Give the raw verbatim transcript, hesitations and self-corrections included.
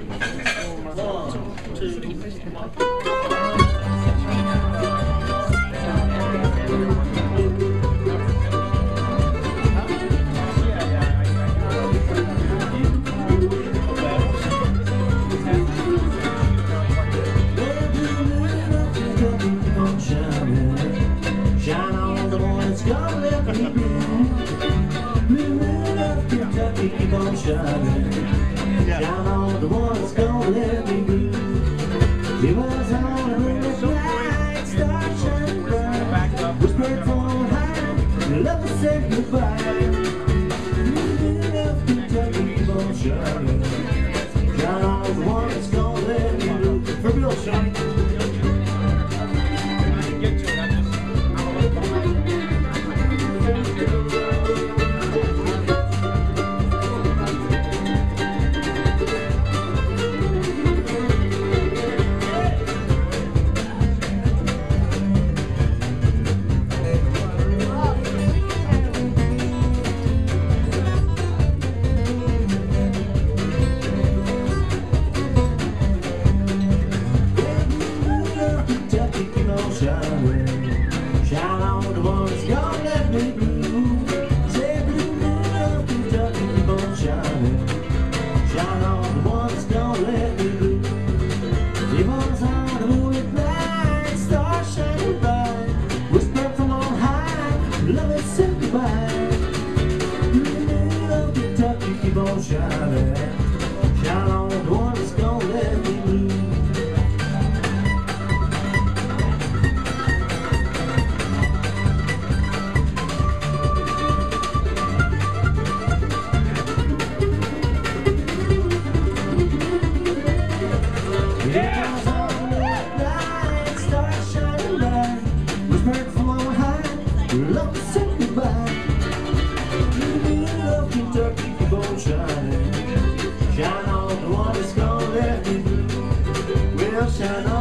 Keep on shining. Shine on the one that's gonna let me be. It was on a moonlit night, stars shining bright. Whispered from on high, love will say goodbye. Living up Kentucky, keep on shining. Shine on the one that's gonna let me be. For real, Sean. Shine on the one that's gonna let me blue. Say blue moon of Kentucky, keep on shining. Shine on the one that's gonna let me blue. It was on the moonlit night, stars shining bright. Whisper from on high, love it said goodbye. Blue moon of Kentucky, keep on shining. Shine on the one that's gonna let me blue. Love said goodbye. Love Kentucky, keep on shining. Shine on the one that's gonna let me blue. Well, shine on.